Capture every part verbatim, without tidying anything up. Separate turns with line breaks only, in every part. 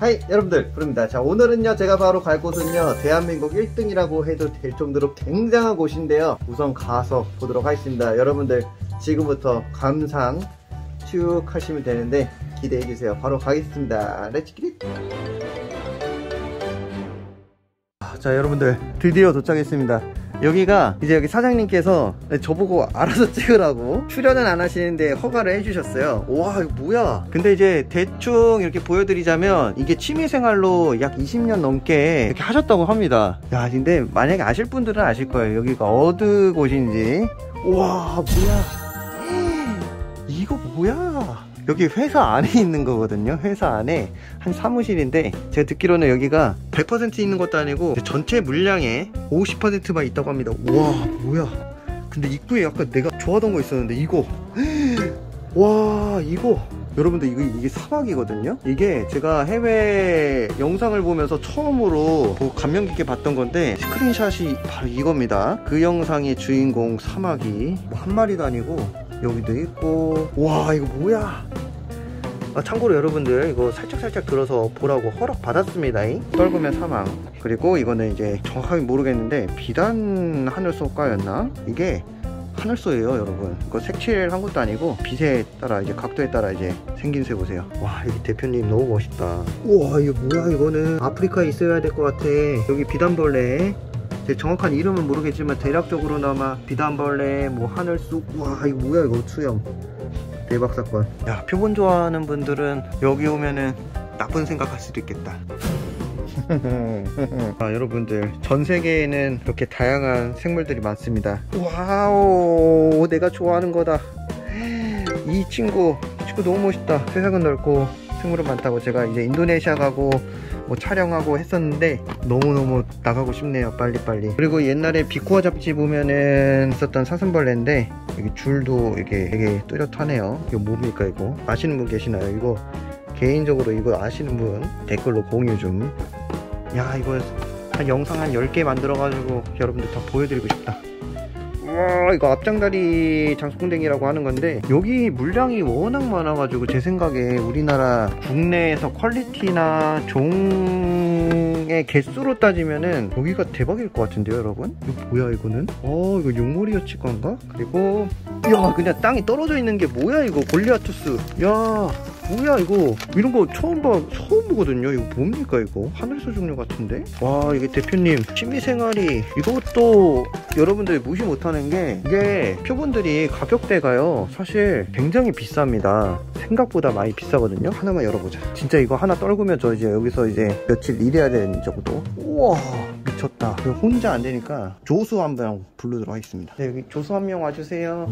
하이 여러분들, 부릅니다. 자, 오늘은요 제가 바로 갈 곳은요 대한민국 일 등이라고 해도 될 정도로 굉장한 곳인데요. 우선 가서 보도록 하겠습니다. 여러분들 지금부터 감상 쭉 하시면 되는데 기대해주세요. 바로 가겠습니다. 렛츠 기릿. 자, 여러분들 드디어 도착했습니다. 여기가 이제 여기 사장님께서 저보고 알아서 찍으라고 출연은 안 하시는데 허가를 해주셨어요. 와, 이거 뭐야. 근데 이제 대충 이렇게 보여드리자면 이게 취미생활로 약 이십 년 넘게 이렇게 하셨다고 합니다. 야, 근데 만약에 아실 분들은 아실 거예요. 여기가 어느 곳인지. 와, 뭐야. 이거 뭐야. 여기 회사 안에 있는 거거든요. 회사 안에 한 사무실인데 제가 듣기로는 여기가 백 퍼센트 있는 것도 아니고 전체 물량의 오십 퍼센트만 있다고 합니다. 와, 뭐야. 근데 입구에 약간 내가 좋아하던 거 있었는데 이거 와, 이거 여러분들 이거 이게 사막이거든요. 이게 제가 해외 영상을 보면서 처음으로 감명 깊게 봤던 건데 스크린샷이 바로 이겁니다. 그 영상의 주인공 사막이 뭐 한 마리도 아니고 여기도 있고. 와, 이거 뭐야. 아, 참고로 여러분들 이거 살짝살짝 들어서 보라고 허락 받았습니다. 떨구면 사망. 그리고 이거는 이제 정확하게 모르겠는데 비단 하늘소가였나? 이게 하늘소예요 여러분. 이거 색칠한 것도 아니고 빛에 따라 이제 각도에 따라 이제 생긴 새 보세요. 와, 여기 대표님 너무 멋있다. 우와, 이거 뭐야. 이거는 아프리카에 있어야 될 것 같아. 여기 비단벌레, 제 정확한 이름은 모르겠지만 대략적으로나마 비단벌레, 뭐 하늘쑥. 와, 이거 뭐야. 이거 수염 대박 사건. 야, 표본 좋아하는 분들은 여기 오면은 나쁜 생각할 수도 있겠다. 아, 여러분들 전 세계에는 이렇게 다양한 생물들이 많습니다. 와우, 내가 좋아하는 거다. 이 친구 이 친구 너무 멋있다. 세상은 넓고 생물은 많다고 제가 이제 인도네시아 가고 뭐 촬영하고 했었는데 너무너무 나가고 싶네요. 빨리빨리. 그리고 옛날에 비코아 잡지 보면은 있었던 사슴벌레인데 여기 줄도 이게 되게 뚜렷하네요. 이거 뭡니까 이거? 아시는 분 계시나요? 이거 개인적으로 이거 아시는 분 댓글로 공유 좀. 야, 이거 한 영상 한 열 개 만들어 가지고 여러분들 다 보여드리고 싶다. 와, 이거 앞장다리 장수풍뎅이라고 하는 건데 여기 물량이 워낙 많아가지고 제 생각에 우리나라 국내에서 퀄리티나 종의 개수로 따지면은 여기가 대박일 것 같은데요 여러분. 이거 뭐야 이거는? 어, 이거 용머리여치관가? 그리고 야, 그냥 땅에 떨어져 있는 게 뭐야 이거. 골리아투스. 야, 뭐야 이거. 이런 거 처음 봐. 처음 보거든요. 이거 뭡니까 이거. 하늘소 종류 같은데. 와, 이게 대표님 취미생활이 이것도 여러분들 무시 못하는 게 이게 표본들이 가격대가요 사실 굉장히 비쌉니다. 생각보다 많이 비싸거든요. 하나만 열어보자. 진짜 이거 하나 떨구면 저 이제 여기서 이제 며칠 일해야 되는 정도. 우와, 미쳤다. 혼자 안 되니까 조수 한 명 부르도록 하겠습니다. 네, 여기 조수 한 명 와주세요.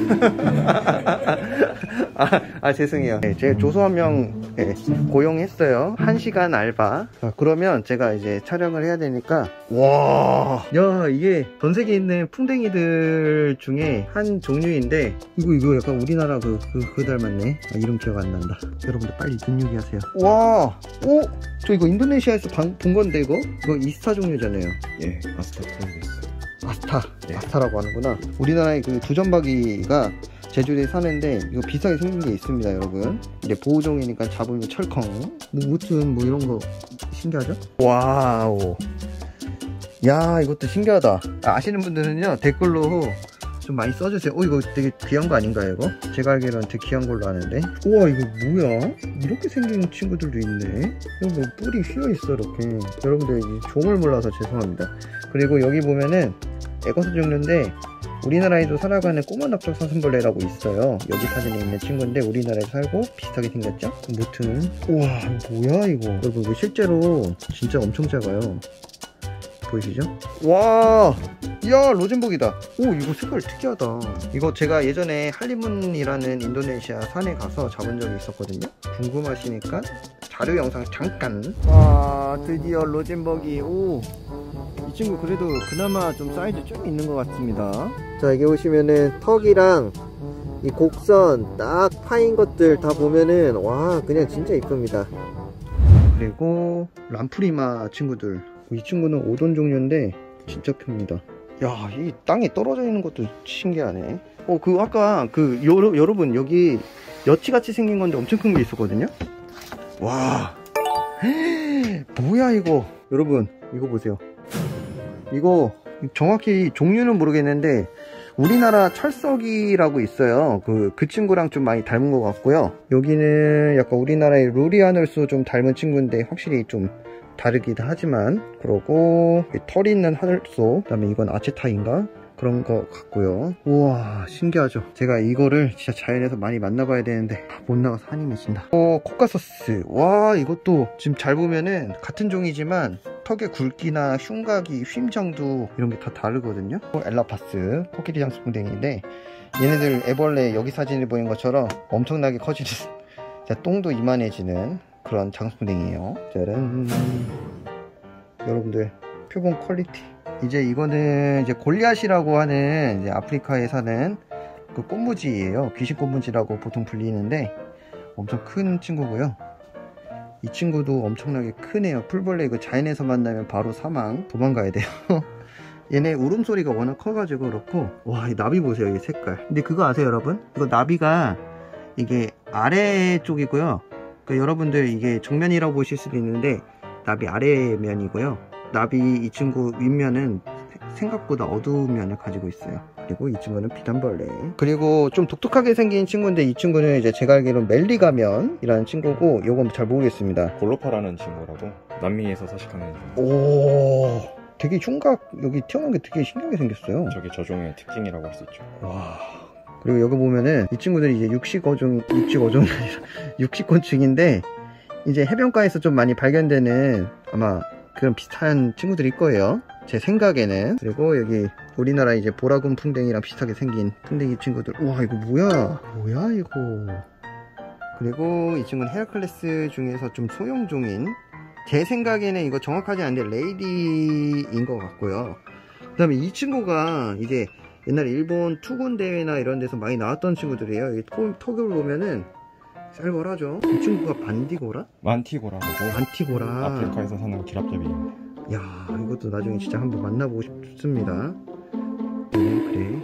아, 아, 죄송해요. 네, 제가 조수 한 명 네, 고용했어요. 한 시간 알바. 아, 그러면 제가 이제 촬영을 해야 되니까. 와, 야, 이게 전 세계에 있는 풍뎅이들 중에 한 종류인데 이거 이거 약간 우리나라 그, 그, 그 닮았네. 아, 이름 기억 안 난다. 여러분들 빨리 눈요기 하세요. 와, 오, 저 이거 인도네시아에서 방, 본 건데 이거? 이거 이스타 종류잖아요. 예, 아스타 모르겠어요. 아스타, 네. 아스타라고 하는구나. 우리나라의 그 두점박이가 제주도에 사는데 이거 비슷하게 생긴 게 있습니다 여러분. 이제 보호종이니까 잡으면 철컹. 뭐 무튼 뭐 이런 거 신기하죠? 와우, 야, 이것도 신기하다. 아, 아시는 분들은요 댓글로 좀 많이 써주세요. 어, 이거 되게 귀한 거 아닌가요 이거? 제가 알기로는 되게 귀한 걸로 아는데. 우와, 이거 뭐야? 이렇게 생긴 친구들도 있네. 이거 뭐 뿔이 휘어있어 이렇게. 여러분들 종을 몰라서 죄송합니다. 그리고 여기 보면은 에거스 종류인데 우리나라에도 살아가는 꼬마 납작 사슴벌레라고 있어요. 여기 사진에 있는 친구인데 우리나라에 살고 비슷하게 생겼죠? 무튼 우와, 뭐야 이거. 여러분 이거 실제로 진짜 엄청 작아요. 보이시죠? 와, 야, 로젠복이다. 오, 이거 색깔 특이하다. 이거 제가 예전에 할리문이라는 인도네시아 산에 가서 잡은 적이 있었거든요. 궁금하시니까 자료 영상 잠깐. 와, 드디어 로젠복이. 오, 이 친구 그래도 그나마 좀 사이즈 좀 있는 것 같습니다. 자, 여기 보시면은 턱이랑 이 곡선 딱 파인 것들 다 보면은 와, 그냥 진짜 이쁩니다. 그리고 람프리마 친구들. 이 친구는 오돈 종류인데 진짜 큽니다. 야, 이 땅에 떨어져 있는 것도 신기하네. 어, 그 아까 그 여러, 여러분 여기 여치같이 생긴 건데 엄청 큰 게 있었거든요. 와, 뭐야 이거. 여러분 이거 보세요. 이거 정확히 종류는 모르겠는데 우리나라 철석이라고 있어요. 그, 그 친구랑 좀 많이 닮은 것 같고요. 여기는 약간 우리나라의 루리하늘소 좀 닮은 친구인데 확실히 좀 다르기도 하지만, 그러고 털 있는 하늘소, 그 다음에 이건 아체타인가? 그런 거 같고요. 우와 신기하죠. 제가 이거를 진짜 자연에서 많이 만나봐야 되는데 못 나가서 한이 맺힌다. 어 코카서스. 와 이것도 지금 잘 보면은 같은 종이지만 턱의 굵기나 흉각이 휨정도 이런 게 다 다르거든요. 엘라파스 코끼리 장수풍뎅이인데 얘네들 애벌레 여기 사진을 보인 것처럼 엄청나게 커지는 똥도 이만해지는 그런 장수풍뎅이에요. 짜란. 여러분들 표본 퀄리티. 이제 이거는 이제 골리앗이라고 하는 이제 아프리카에 사는 그 꽃무지예요. 귀신 꽃무지라고 보통 불리는데 엄청 큰 친구고요. 이 친구도 엄청나게 크네요. 풀벌레 이거 자연에서 만나면 바로 사망. 도망가야 돼요. 얘네 울음소리가 워낙 커가지고 그렇고. 와 이 나비 보세요. 이 색깔. 근데 그거 아세요 여러분? 이거 나비가 이게 아래쪽이고요. 그러니까 여러분들 이게 정면이라고 보실 수도 있는데 나비 아래면이고요. 나비 이 친구 윗면은 생각보다 어두운 면을 가지고 있어요. 그리고 이 친구는 비단벌레. 그리고 좀 독특하게 생긴 친구인데 이 친구는 이제 제가 알기로는 멜리가면이라는 친구고 요건 잘 모르겠습니다.
골로파라는 친구라고 남미에서 서식하는 친구.
오 되게 흉각 여기 튀어나온 게 되게 신기하게 생겼어요.
저게 저종의 특징이라고 할 수 있죠.
와 그리고 여기 보면은 이 친구들이 이제 육식어종 육식어종이 아니라 육식곤충인데 이제 해변가에서 좀 많이 발견되는 아마 그런 비슷한 친구들일 거예요. 제 생각에는. 그리고 여기 우리나라 이제 보라군 풍뎅이랑 비슷하게 생긴 풍뎅이 친구들. 우와 이거 뭐야 뭐야 이거. 그리고 이 친구는 헤라클레스 중에서 좀 소형종인, 제 생각에는 이거 정확하지 않은데 레이디인 것 같고요. 그 다음에 이 친구가 이제 옛날에 일본 투군 대회나 이런 데서 많이 나왔던 친구들이에요. 이 턱을 보면은 쌀벌하죠. 이 친구가 반디고라?
만티고라고.
만티고라.
아프리카에서 사는 기랍잡이입니다.
야 이것도 나중에 진짜 한번 만나보고 싶습니다. 네 그래.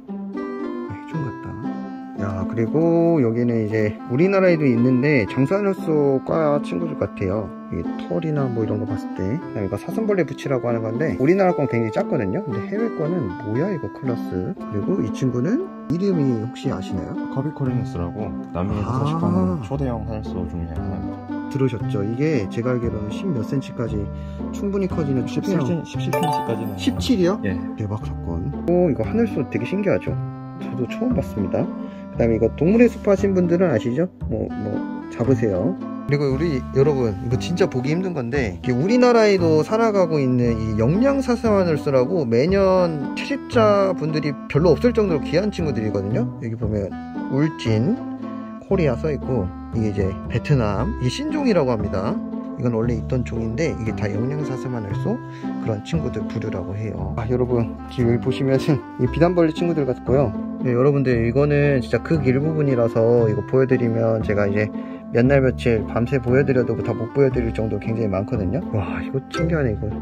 해충 같다. 야 그리고 여기는 이제 우리나라에도 있는데 장수하늘소과 친구들 같아요. 이게 털이나 뭐 이런 거 봤을 때. 그다음에 이거 사슴벌레 부치라고 하는 건데 우리나라 건 굉장히 작거든요. 근데 해외 거는 뭐야 이거 클라스. 그리고 이 친구는 이름이 혹시 아시나요?
커비코리누스라고 남미에서
아
서식하는 초대형 하늘소 중에 하나입니다.
들으셨죠? 이게 제가 알기로는 십 몇 센치까지 충분히 커지는 초대형.
십칠 센치까지는
십칠이요?
예.
대박 사건. 오 이거 하늘소 되게 신기하죠? 저도 처음 봤습니다. 그 다음에 이거 동물의 숲 하신 분들은 아시죠? 뭐 뭐 잡으세요. 그리고 우리 여러분 이거 진짜 보기 힘든 건데 우리나라에도 살아가고 있는 이 영양사슴하늘소라고 매년 채집자 분들이 별로 없을 정도로 귀한 친구들이거든요. 여기 보면 울진 코리아 써있고 이게 이제 베트남 이 신종이라고 합니다. 이건 원래 있던 종인데 이게 다 영양사슴하늘소 그런 친구들 부류라고 해요. 아, 여러분 여기 보시면은 이 비단벌레 친구들 같고요. 네, 여러분들 이거는 진짜 극 일부분이라서 이거 보여드리면 제가 이제 몇 날 며칠 밤새 보여드려도 다 못 보여드릴 정도로 굉장히 많거든요. 와 이거 신기하네 이거.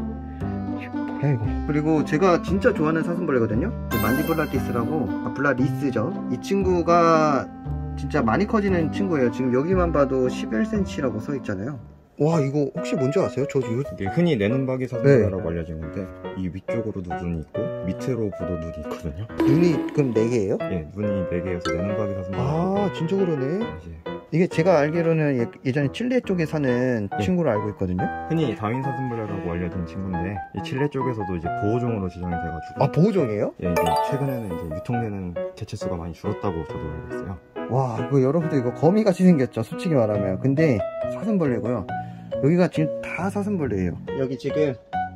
뭐야 이거. 그리고 제가 진짜 좋아하는 사슴벌레거든요. 만디블라티스라고, 아 블라리스죠. 이 친구가 진짜 많이 커지는 친구예요. 지금 여기만 봐도 십일 센치미터라고 써 있잖아요. 와 이거 혹시 뭔지 아세요? 저 이거
이게 흔히 내눈박이 사슴벌레라고 네. 알려지는데 이 위쪽으로도 눈이 있고 밑으로 보도 눈이 있거든요.
눈이 그럼 네 개예요?
예, 눈이 네 개여서 내눈박이 사슴벌레.
아 진짜 그러네.
이제
이게 제가 알기로는 예, 예전에 칠레 쪽에 사는 네. 친구로 알고 있거든요.
흔히 다윈 사슴벌레라고 알려진 친구인데 이 칠레 쪽에서도 이제 보호종으로 지정이 돼가지고.
아 보호종이에요?
예, 이제 최근에는 이제 유통되는 개체수가 많이 줄었다고 저도 알고 있어요.
와 이거 여러분들 이거 거미같이 생겼죠, 솔직히 말하면. 근데 사슴벌레고요. 여기가 지금 다 사슴벌레예요. 여기 지금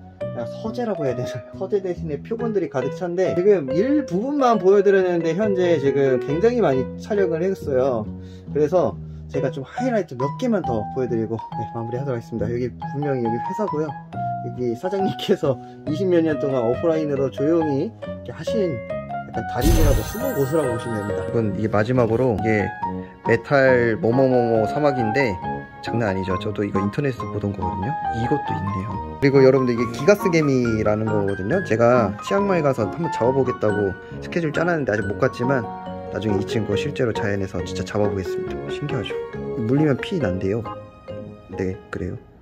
서재라고 해야 되나? 서재 대신에 표본들이 가득 찬데 지금 일부분만 보여드렸는데 현재 지금 굉장히 많이 촬영을 했어요. 그래서 제가 좀 하이라이트 몇 개만 더 보여드리고 네, 마무리하도록 하겠습니다. 여기 분명히 여기 회사고요. 여기 사장님께서 이십몇 년 동안 오프라인으로 조용히 이렇게 하신 약간 달인이라고 숨은 곳이라고 보시면 됩니다. 이건 이게 마지막으로 이게 메탈 뭐뭐뭐뭐 사막인데 장난 아니죠. 저도 이거 인터넷에서 보던 거거든요. 이것도 있네요. 그리고 여러분들 이게 기가스개미라는 거거든요. 제가 치앙마이 가서 한번 잡아보겠다고 스케줄 짜놨는데 아직 못 갔지만 나중에 이 친구 실제로 자연에서 진짜 잡아보겠습니다. 신기하죠. 물리면 피 난대요. 네 그래요.